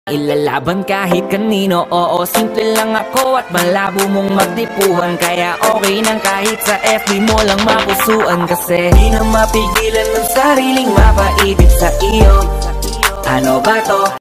Ilalaban kahit kanino, oo, simple lang ako at malabo mong magtipuhan. Kaya okay nang kahit sa FB mo lang mapusuan. Kasi di na mapigilan ng sariling mapaibig sa iyo. Ano ba to?